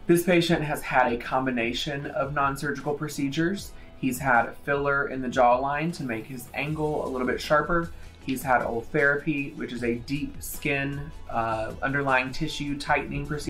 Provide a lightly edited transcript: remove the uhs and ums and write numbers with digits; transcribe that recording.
This patient has had a combination of non-surgical procedures. He's had a filler in the jawline to make his angle a little bit sharper. He's had old therapy, which is a deep skin underlying tissue tightening procedure.